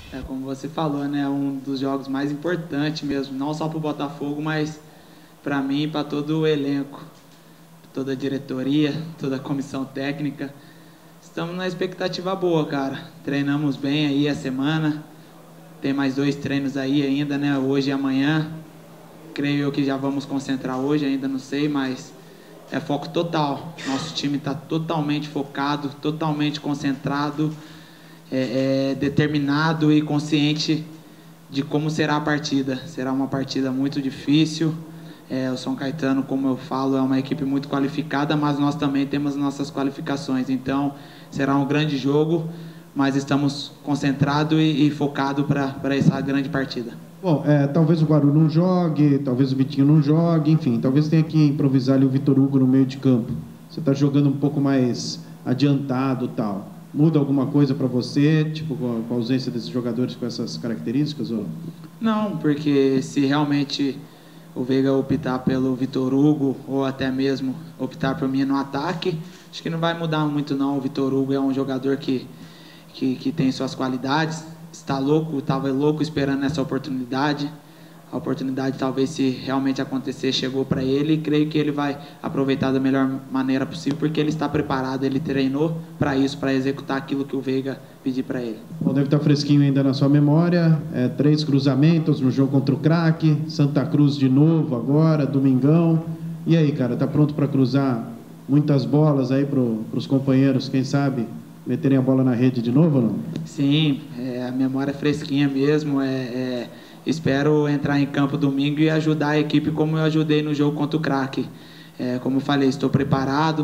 Como você falou, né? Um dos jogos mais importantes mesmo, não só para o Botafogo, mas para mim e para todo o elenco, toda a diretoria, toda a comissão técnica. Estamos na expectativa boa, cara. Treinamos bem aí a semana. Tem mais 2 treinos aí ainda, né? Hoje e amanhã. Creio eu que já vamos concentrar hoje, ainda não sei, mas é foco total. Nosso time está totalmente focado, totalmente concentrado, determinado e consciente de como será a partida. Será uma partida muito difícil. O São Caetano, como eu falo, é uma equipe muito qualificada, mas nós também temos nossas qualificações. Então, será um grande jogo, mas estamos concentrados e focados para essa grande partida. Bom, talvez o Guarulhos não jogue, talvez o Vitinho não jogue, enfim, talvez tenha que improvisar ali o Vitor Hugo no meio de campo. Você está jogando um pouco mais adiantado e tal. Muda alguma coisa para você, tipo, com a ausência desses jogadores com essas características? Ou? Não, porque se realmente o Veiga optar pelo Vitor Hugo ou até mesmo optar por mim no ataque, acho que não vai mudar muito não. O Vitor Hugo é um jogador que tem suas qualidades, estava louco esperando essa oportunidade. A oportunidade, talvez, se realmente acontecer, chegou para ele, e creio que ele vai aproveitar da melhor maneira possível, porque ele está preparado, ele treinou para isso, para executar aquilo que o Veiga pedir para ele. Bom, deve estar fresquinho ainda na sua memória, 3 cruzamentos no jogo contra o Craque, Santa Cruz de novo agora, domingão. E aí, cara, tá pronto para cruzar muitas bolas aí para os companheiros, quem sabe, meterem a bola na rede de novo ou não? Sim, a memória é fresquinha mesmo, espero entrar em campo domingo e ajudar a equipe como eu ajudei no jogo contra o Craque. Como eu falei, estou preparado,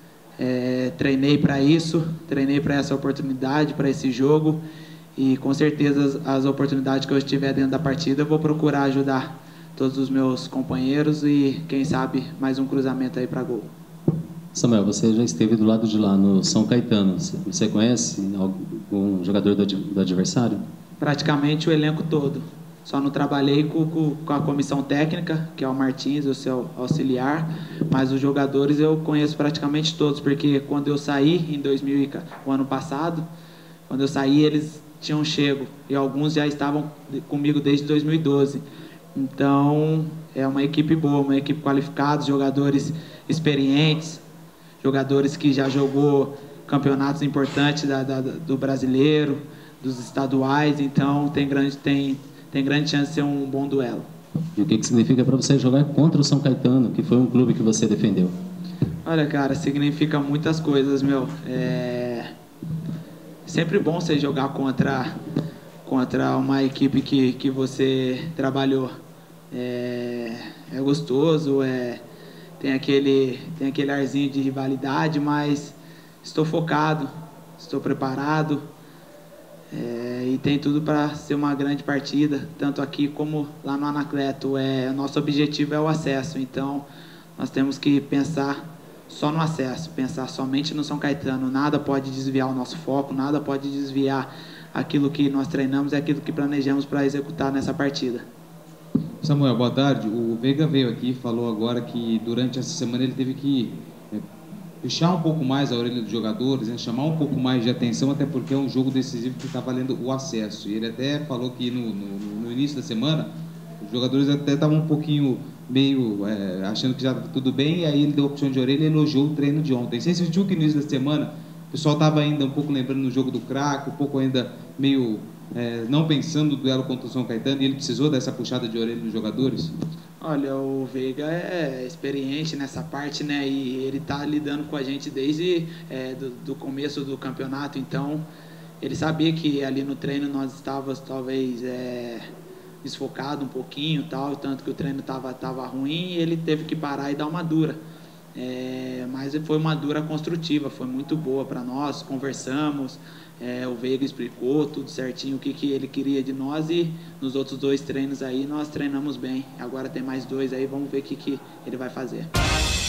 treinei para isso, treinei para essa oportunidade, para esse jogo, e com certeza as oportunidades que eu estiver dentro da partida eu vou procurar ajudar todos os meus companheiros e quem sabe mais um cruzamento aí para gol. Samuel, você já esteve do lado de lá no São Caetano, você conhece algum jogador do adversário? Praticamente o elenco todo. Só não trabalhei com a comissão técnica, que é o Martins, o seu auxiliar, mas os jogadores eu conheço praticamente todos, porque quando eu saí o ano passado, quando eu saí eles tinham chego, e alguns já estavam comigo desde 2012. Então, é uma equipe boa, uma equipe qualificada, jogadores experientes, jogadores que já jogou campeonatos importantes do brasileiro, dos estaduais, então tem grande chance de ser um bom duelo. E o que significa para você jogar contra o São Caetano, que foi um clube que você defendeu? Olha, cara, significa muitas coisas, meu. Sempre bom você jogar contra uma equipe que você trabalhou. É gostoso, tem aquele arzinho de rivalidade, mas estou focado, estou preparado. E tem tudo para ser uma grande partida, tanto aqui como lá no Anacleto. Nosso objetivo é o acesso, então nós temos que pensar só no acesso, pensar somente no São Caetano. Nada pode desviar o nosso foco, nada pode desviar aquilo que nós treinamos e aquilo que planejamos para executar nessa partida. Samuel, boa tarde. O Veiga veio aqui e falou agora que durante essa semana ele teve que puxar um pouco mais a orelha dos jogadores, chamar um pouco mais de atenção, até porque é um jogo decisivo que está valendo o acesso. E ele até falou que no início da semana os jogadores até estavam um pouquinho meio achando que já estava tudo bem, e aí ele deu a opção de orelha e elogiou o treino de ontem. Você sentiu que no início da semana o pessoal estava ainda um pouco lembrando no jogo do Craque, um pouco ainda meio não pensando no duelo contra o São Caetano, e ele precisou dessa puxada de orelha dos jogadores? Olha, o Veiga é experiente nessa parte, né? E ele está lidando com a gente desde do começo do campeonato, então ele sabia que ali no treino nós estávamos talvez desfocado um pouquinho, tanto que o treino estava ruim, e ele teve que parar e dar uma dura. Mas foi uma dura construtiva, foi muito boa para nós, conversamos, o Veiga explicou tudo certinho o que ele queria de nós, e nos outros 2 treinos aí nós treinamos bem. Agora tem mais 2 aí, vamos ver o que ele vai fazer.